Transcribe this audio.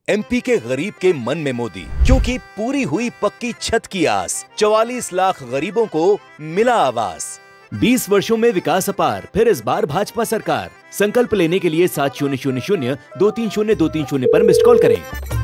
MP के गरीब के मन में मोदी, क्योंकि पूरी हुई पक्की छत की आस। 44 लाख गरीबों को मिला आवास। 20 वर्षों में विकास अपार, फिर इस बार भाजपा सरकार। संकल्प लेने के लिए 7000 230 230 पर मिस्ड कॉल करें।